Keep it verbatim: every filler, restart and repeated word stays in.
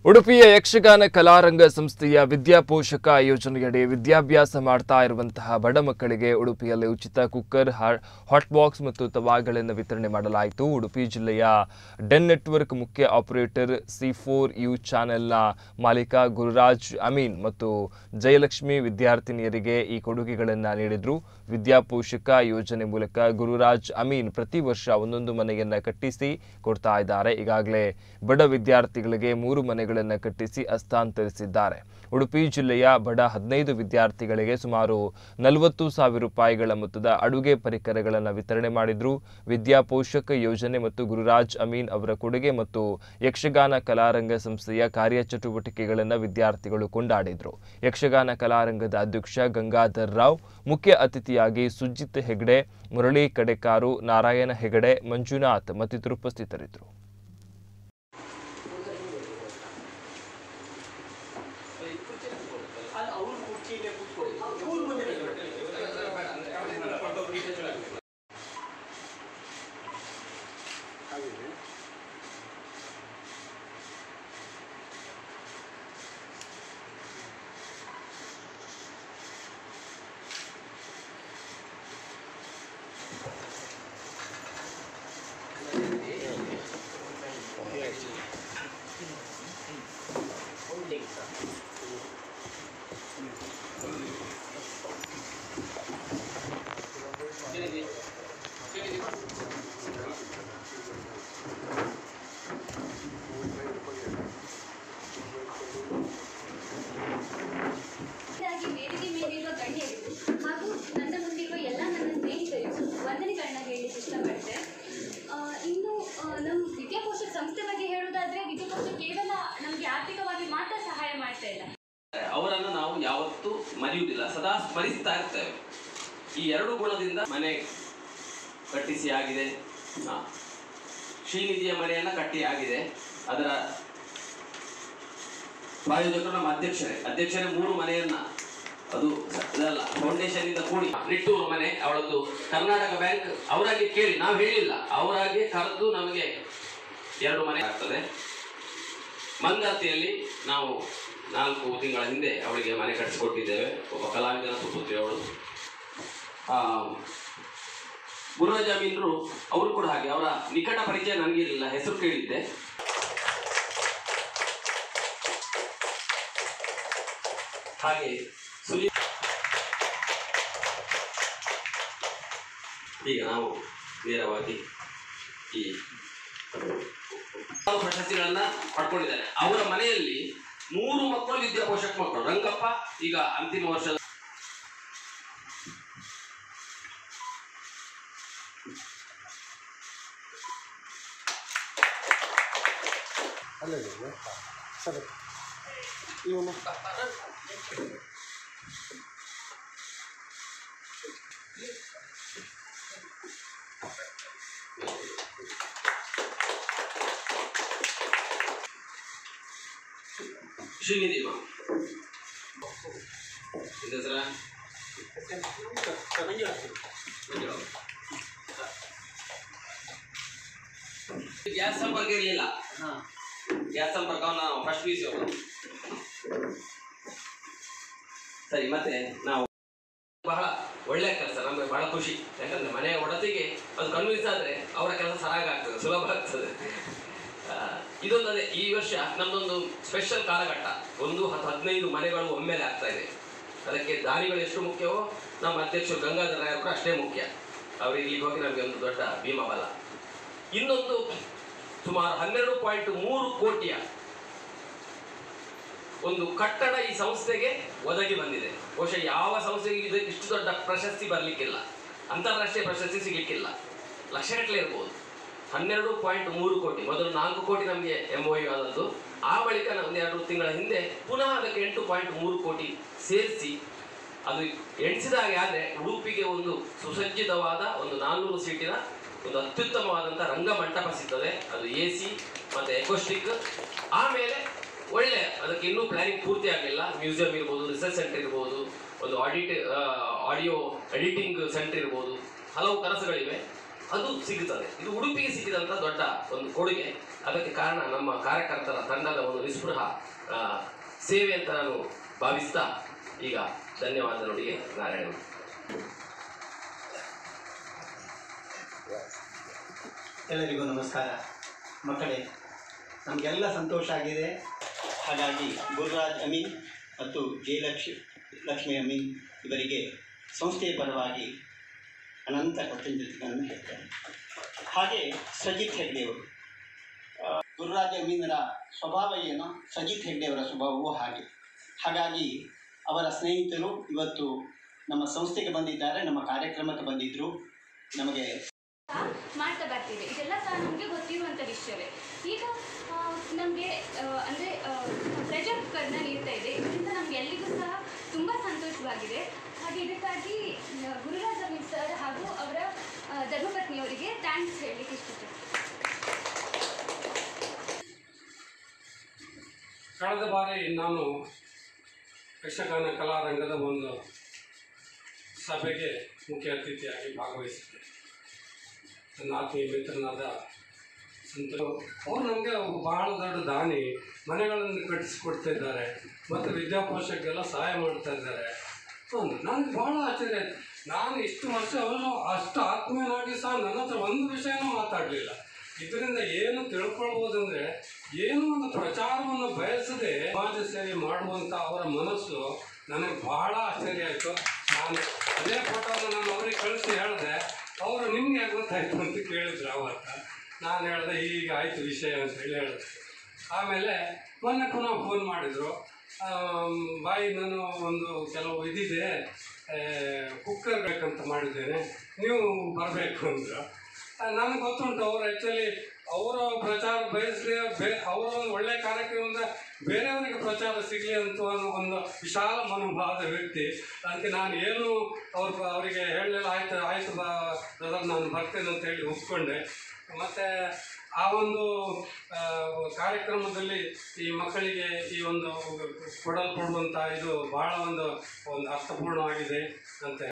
ಉಡುಪಿಯ ಯಕ್ಷಗಾನ ಕಲಾರಂಗ ಸಂಸ್ಥೆಯ ವಿದ್ಯಾಪೋಷಕ ಯೋಜನೆಯಡಿ ವಿದ್ಯಾಭ್ಯಾಸ ಮಾಡ್ತಾ ಇರುವಂತಹ ಬಡ ಮಕ್ಕಳಿಗೆ ಉಡುಪಿಯಲ್ಲಿ ಉಚಿತ ಕುಕ್ಕರ್, ಹಾಟ್ ಬಾಕ್ಸ್ ಮತ್ತು ತವಾಗಳನ್ನು ವಿತರಣೆ ಮಾಡಲಾಯಿತು. ಉಡುಪಿ ಜಿಲ್ಲೆಯ ಡೆನ್ ನೆಟ್ವರ್ಕ್ ಮುಖ್ಯ ಆಪರೇಟರ್ ಸಿ ಫೋರ್ ಯು ಚಾನೆಲ್ನ ಮಾಲೀಕ ಗುರುರಾಜ್ ಅಮೀನ್ ಮತ್ತು ಜಯಲಕ್ಷ್ಮಿ ವಿದ್ಯಾರ್ಥಿನಿಯರಿಗೆ ಈ ಕೊಡುಗೆಗಳನ್ನು ನೀಡಿದರು. ವಿದ್ಯಾಪೋಷಕ ಯೋಜನೆ ಮೂಲಕ ಗುರುರಾಜ್ ಅಮೀನ್ ಪ್ರತಿ ವರ್ಷ ಒಂದೊಂದು ಮನೆಯನ್ನು ಕಟ್ಟಿಸಿ ಕೊಡ್ತಾ ಇದ್ದಾರೆ. ಈಗಾಗಲೇ ಬಡ ವಿದ್ಯಾರ್ಥಿಗಳಿಗೆ ಮೂರು ಮನೆಗಳು ಕಟ್ಟಿಸಿ ಹಸ್ತಾಂತರಿಸಿದ್ದಾರೆ. ಉಡುಪಿ ಜಿಲ್ಲೆಯ ಬಡ ಹದಿನೈದು ವಿದ್ಯಾರ್ಥಿಗಳಿಗೆ ಸುಮಾರು ನಲವತ್ತು ಸಾವಿರ ರೂಪಾಯಿಗಳ ಮೊತ್ತದ ಅಡುಗೆ ಪರಿಕರಗಳನ್ನು ವಿತರಣೆ ಮಾಡಿದ್ರು. ವಿದ್ಯಾಪೋಷಕ ಯೋಜನೆ ಮತ್ತು ಗುರುರಾಜ್ ಅಮೀನ್ ಅವರ ಕೊಡುಗೆ ಮತ್ತು ಯಕ್ಷಗಾನ ಕಲಾರಂಗ ಸಂಸ್ಥೆಯ ಕಾರ್ಯಚಟುವಟಿಕೆಗಳನ್ನು ವಿದ್ಯಾರ್ಥಿಗಳು ಕೊಂಡಾಡಿದ್ರು. ಯಕ್ಷಗಾನ ಕಲಾರಂಗದ ಅಧ್ಯಕ್ಷ ಗಂಗಾಧರ್ ರಾವ್, ಮುಖ್ಯ ಅತಿಥಿಯಾಗಿ ಸುಜಿತ್ ಹೆಗಡೆ, ಮುರಳಿ ಕಡೆಕಾರು, ನಾರಾಯಣ ಹೆಗಡೆ, ಮಂಜುನಾಥ್ ಮತ್ತಿತರರು ಉಪಸ್ಥಿತರಿದ್ದರು. ಇನ್ನು ನಮ್ಮ ವಿದ್ಯಾಪೋಷಕ ಸಂಸ್ಥೆ ಬಗ್ಗೆ ಹೇಳೋದಾದ್ರೆ ವಿದ್ಯಾಪೋಷಕ ಕೇವಲ ನಮಗೆ ಆರ್ಥಿಕವಾಗಿ ಮಾತ್ರ ಸಹಾಯ ಮಾಡ್ತಾ ಇಲ್ಲ, ಅವರನ್ನು ನಾವು ಯಾವತ್ತೂ ಮರೆಯುವುದಿಲ್ಲ, ಸದಾ ಸ್ಮರಿಸ್ತಾ ಇರ್ತೇವೆ. ಈ ಎರಡು ಗುಣದಿಂದ ಮನೆ ಕಟ್ಟಿಸಿ ಆಗಿದೆ, ಶ್ರೀನಿಧಿಯ ಮನೆಯನ್ನ ಕಟ್ಟಿ ಆಗಿದೆ. ಅದರ ಪ್ರಾಯೋಜಕರು ನಮ್ಮ ಅಧ್ಯಕ್ಷರೇ ಅಧ್ಯಕ್ಷರೇ ಮೂರು ಮನೆಯನ್ನ ಅದು ಇದಲ್ಲ ಫೌಂಡೇಶನ್ ಇಂದ ಕೂಡಿ ನಿಟ್ಟೂರು ಮನೆ ಅವಳದ್ದು ಕರ್ನಾಟಕ ಬ್ಯಾಂಕ್ ಅವರಾಗಿ ಕೇಳಿ, ನಾವು ಹೇಳಿಲ್ಲ, ಅವರಾಗಿ ಕರೆದು ನಮಗೆ ಎರಡು ಮನೆ ಆಗ್ತದೆ. ಮಂದಾತಿಯಲ್ಲಿ ನಾವು ನಾಲ್ಕು ತಿಂಗಳ ಹಿಂದೆ ಅವಳಿಗೆ ಮನೆ ಕಟ್ಟಿಸಿಕೊಟ್ಟಿದ್ದೇವೆ. ಒಬ್ಬ ಕಲಾವಿದನ ಸುಪುತ್ರಿ ಅವಳು. ಗುರುರಾಜ್ ಅಮೀನ್ರು ಅವರು ಕೂಡ ಹಾಗೆ, ಅವರ ನಿಕಟ ಪರಿಚಯ ನನಗಿರಲಿಲ್ಲ, ಹೆಸರು ಕೇಳಿದ್ದೆ. ಹಾಗೆ ಸುನಿ ಈಗ ನಾವು ನೇರವಾಗಿ ಈ ಪ್ರಶಸ್ತಿಗಳನ್ನ ಪಡ್ಕೊಂಡಿದ್ದಾರೆ. ಅವರ ಮನೆಯಲ್ಲಿ ಮೂರು ಮಕ್ಕಳು ವಿದ್ಯಾಪೋಷಕ ಮಕ್ಕಳು. ರಂಗಪ್ಪ ಈಗ ಅಂತಿಮ ವರ್ಷದ ಶ್ರೀನಿಧಿ ಗ್ಯಾಸ್ ಸಂಪರ್ಕ ಇರಲಿಲ್ಲ. ಗ್ಯಾಸ್ ಸಂಪರ್ಕವನ್ನು ನಾವು ಫಸ್ಟ್ ಪಿ ಸಿ ಸರಿ. ಮತ್ತೆ ನಾವು ಬಹಳ ಒಳ್ಳೆಯ ಕೆಲಸ, ನಮಗೆ ಬಹಳ ಖುಷಿ. ಯಾಕಂದ್ರೆ ಮನೆಯ ಒಡತಿಗೆ ಅದು ಕನ್ವಿನ್ಸ್ ಆದ್ರೆ ಅವರ ಕೆಲಸ ಸರಾಗ ಆಗ್ತದೆ, ಸುಲಭ ಆಗ್ತದೆ. ಇದೊಂದು ಅದೇ ಈ ವರ್ಷ ನಮ್ದೊಂದು ಸ್ಪೆಷಲ್ ಕಾಲಘಟ್ಟ. ಒಂದು ಹತ್ತು ಹದಿನೈದು ಮನೆಗಳು ಒಮ್ಮೆಲೆ ಆಗ್ತಾ ಇದೆ. ಅದಕ್ಕೆ ದಾನಿಗಳು ಎಷ್ಟು ಮುಖ್ಯವೋ ನಮ್ಮ ಅಧ್ಯಕ್ಷರು ಗಂಗಾಧರ ರಾಯರು ಕೂಡ ಅಷ್ಟೇ ಮುಖ್ಯ. ಅವರು ಇಲ್ಲಿಗೆ ಹೋಗಿ ನಮಗೆ ಒಂದು ದೊಡ್ಡ ಭೀಮಬಲ. ಇನ್ನೊಂದು ಸುಮಾರು ಹನ್ನೆರಡು ಪಾಯಿಂಟ್ ಮೂರು ಕೋಟಿಯ ಒಂದು ಕಟ್ಟಡ ಈ ಸಂಸ್ಥೆಗೆ ಒದಗಿ ಬಂದಿದೆ. ಬಹುಶಃ ಯಾವ ಸಂಸ್ಥೆಗೆ ಇದು ಇಷ್ಟು ದೊಡ್ಡ ಪ್ರಶಸ್ತಿ ಬರಲಿಕ್ಕಿಲ್ಲ, ಅಂತಾರಾಷ್ಟ್ರೀಯ ಪ್ರಶಸ್ತಿ ಸಿಗಲಿಕ್ಕಿಲ್ಲ. ಲಕ್ಷಗಟ್ಟಲೆ ಇರ್ಬೋದು. ಹನ್ನೆರಡು ಪಾಯಿಂಟ್ ಮೂರು ಕೋಟಿ, ಮೊದಲು ನಾಲ್ಕು ಕೋಟಿ ನಮಗೆ ಎಂ ಒ ಯು ಆದದ್ದು. ಆ ಬಳಿಕ ಒಂದು ಎರಡು ತಿಂಗಳ ಹಿಂದೆ ಪುನಃ ಅದಕ್ಕೆ ಎಂಟು ಪಾಯಿಂಟ್ ಮೂರು ಕೋಟಿ ಸೇರಿಸಿ ಅದು ಎಣಿಸಿದ ಹಾಗೆ ಆದರೆ ಉಡುಪಿಗೆ ಒಂದು ಸುಸಜ್ಜಿತವಾದ ಒಂದು ನಾನ್ನೂರು ಸೀಟಿನ ಒಂದು ಅತ್ಯುತ್ತಮವಾದಂಥ ರಂಗಮಂಟಪ ಸಿಗ್ತದೆ. ಅದು ಎ ಸಿ ಮತ್ತು ಎಕೋಸ್ಟಿಕ್. ಆಮೇಲೆ ಒಳ್ಳೆ ಅದಕ್ಕೆ ಇನ್ನೂ ಪ್ಲಾನಿಂಗ್ ಪೂರ್ತಿ ಆಗಲಿಲ್ಲ. ಮ್ಯೂಸಿಯಂ ಇರ್ಬೋದು, ರಿಸರ್ಚ್ ಸೆಂಟರ್ ಇರ್ಬೋದು, ಒಂದು ಆಡಿಟ್ ಆಡಿಯೋ ಎಡಿಟಿಂಗ್ ಸೆಂಟರ್ ಇರ್ಬೋದು, ಹಲವು ಕನಸುಗಳಿವೆ. ಅದು ಸಿಗುತ್ತದೆ. ಇದು ಉಡುಪಿಗೆ ಸಿಕ್ಕಿದಂಥ ದೊಡ್ಡ ಒಂದು ಕೊಡುಗೆ. ಅದಕ್ಕೆ ಕಾರಣ ನಮ್ಮ ಕಾರ್ಯಕರ್ತರ ತಂಡದ ಒಂದು ನಿಸ್ಪೃಹ ಸೇವೆ ಅಂತ ನಾನು ಭಾವಿಸ್ತಾ ಈಗ ಧನ್ಯವಾದ ನುಡಿಗೆ ನಾರಾಯಣ. ಎಲ್ಲರಿಗೂ ನಮಸ್ಕಾರ. ಮಕ್ಕಳೇ, ನಮಗೆಲ್ಲ ಸಂತೋಷ ಆಗಿದೆ. ಹಾಗಾಗಿ ಗುರುರಾಜ್ ಅಮೀನ್ ಮತ್ತು ಜಯಲಕ್ಷ್ಮಿ ಲಕ್ಷ್ಮಿ ಅಮೀನ್ ಇವರಿಗೆ ಸಂಸ್ಥೆಯ ಪರವಾಗಿ ಅನಂತ ಕೃತಜ್ಞತೆಗಳನ್ನು ಹೇಳ್ತಾರೆ. ಹಾಗೆ ಸಜಿತ್ ಹೆಗ್ಡೆಯವರು, ಗುರುರಾಜ್ ಅಮೀನರ ಸ್ವಭಾವ ಏನೋ ಸಜಿತ್ ಹೆಗ್ಡೆಯವರ ಸ್ವಭಾವವೂ ಹಾಗೆ. ಹಾಗಾಗಿ ಅವರ ಸ್ನೇಹಿತರು ಇವತ್ತು ನಮ್ಮ ಸಂಸ್ಥೆಗೆ ಬಂದಿದ್ದಾರೆ, ನಮ್ಮ ಕಾರ್ಯಕ್ರಮಕ್ಕೆ ಬಂದಿದ್ದರು. ನಮಗೆ ಮಾಡ್ತಾ ಬರ್ತೀವಿ. ಇದೆಲ್ಲ ಸಹ ನಮಗೆ ಗೊತ್ತಿರುವಂಥ ವಿಷಯವೇ. ಈಗ ನಮಗೆ ಅಂದರೆ ಪ್ರೆಷರ್ ಕುಕ್ಕರ್ನ ನೀಡ್ತಾ ಇದೆ. ಇದರಿಂದ ನಮಗೆ ಎಲ್ಲಿಗೂ ಸಹ ತುಂಬ ಸಂತೋಷವಾಗಿದೆ. ಹಾಗೆ ಇದಕ್ಕಾಗಿ ಗುರುರಾಜ್ ಅಮೀನ್ ಸರ್ ಹಾಗೂ ಅವರ ಧರ್ಮಪತ್ನಿಯವರಿಗೆ ಥ್ಯಾಂಕ್ಸ್ ಹೇಳಲಿಕ್ಕೆ ಇಷ್ಟಪಡ್ತೀನಿ. ಕಳೆದ ಬಾರಿ ನಾನು ಯಕ್ಷಗಾನ ಕಲಾರಂಗದ ಒಂದು ಸಭೆಗೆ ಮುಖ್ಯ ಅತಿಥಿಯಾಗಿ ಭಾಗವಹಿಸಿದ್ದೆ. ನನ್ನ ಆತ್ಮೀಯ ಮಿತ್ರನಾದ ಸಂತರು ಅವರು ನಮಗೆ ಬಹಳ ದೊಡ್ಡ ದಾನಿ, ಮನೆಗಳನ್ನು ಕಟ್ಟಿಸಿಕೊಡ್ತಾ ಇದ್ದಾರೆ ಮತ್ತು ವಿದ್ಯಾಭ್ಯಾಸಕ್ಕೆಲ್ಲ ಸಹಾಯ ಮಾಡ್ತಾ ಇದ್ದಾರೆ. ನನಗೆ ಭಾಳ ಆಶ್ಚರ್ಯ ಆಯಿತು. ನಾನು ಇಷ್ಟು ವರ್ಷ ಅವರು ಅಷ್ಟು ಆತ್ಮೀಯನಾಗಿ ಸಹ ನನ್ನ ಹತ್ರ ಒಂದು ವಿಷಯನೂ ಮಾತಾಡಲಿಲ್ಲ. ಇದರಿಂದ ಏನು ತಿಳ್ಕೊಳ್ಬೋದಂದರೆ, ಏನೋ ಒಂದು ಪ್ರಚಾರವನ್ನು ಬಯಸದೆ ಸಮಾಜ ಸೇವೆ ಮಾಡುವಂಥ ಅವರ ಮನಸ್ಸು ನನಗೆ ಬಹಳ ಆಶ್ಚರ್ಯ ಆಯಿತು. ನಾನು ಅದೇ ಫೋಟೋನ ನಾನು ಅವ್ರಿಗೆ ಕಳಿಸಿ ಹೇಳಿದೆ. ಅವರು ನಿಮಗೆ ಯಾಕೆ ಗೊತ್ತಾಯಿತು ಅಂತ ಕೇಳಿದ್ರು. ಅವತ್ತ ನಾನು ಹೇಳಿದೆ ಹೀಗೆ ಆಯಿತು ವಿಷಯ ಅಂತ ಹೇಳಿ ಹೇಳಿದೆ. ಆಮೇಲೆ ಮೊನ್ನೆ ಪುನಃ ಫೋನ್ ಮಾಡಿದರು. ಬಾಯಿ ನಾನು ಒಂದು ಕೆಲವು ಇದಿದೆ, ಕುಕ್ಕರ್ ಬೇಕಂತ ಮಾಡಿದ್ದೇನೆ, ನೀವು ಬರಬೇಕು ಅಂದರು. ನನಗೆ ಗೊತ್ತುಂಟು ಅವರು ಆ್ಯಕ್ಚುಲಿ ಅವರ ಪ್ರಚಾರ ಬಯಸಲಿ, ಬೇ ಅವರ ಒಂದು ಒಳ್ಳೆಯ ಕಾರ್ಯಕ್ರಮದಿಂದ ಬೇರೆಯವರಿಗೆ ಪ್ರಚಾರ ಸಿಗಲಿ ಅಂತ ಒಂದು ವಿಶಾಲ ಮನೋಭಾವದ ವ್ಯಕ್ತಿ. ಅದಕ್ಕೆ ನಾನು ಏನು ಅವ್ರ ಅವರಿಗೆ ಹೇಳಲಿಲ್ಲ. ಆಯ್ತು ಆಯಿತು ಬಾ ಬ್ರದರ್, ನಾನು ಬರ್ತೇನೆ ಅಂತ ಹೇಳಿ ಒಪ್ಕೊಂಡೆ. ಮತ್ತು ಆ ಒಂದು ಕಾರ್ಯಕ್ರಮದಲ್ಲಿ ಈ ಮಕ್ಕಳಿಗೆ ಈ ಒಂದು ಕೊಡಲ್ಪಡುವಂಥ ಇದು ಭಾಳ ಒಂದು ಒಂದು ಅರ್ಥಪೂರ್ಣವಾಗಿದೆ ಅಂತ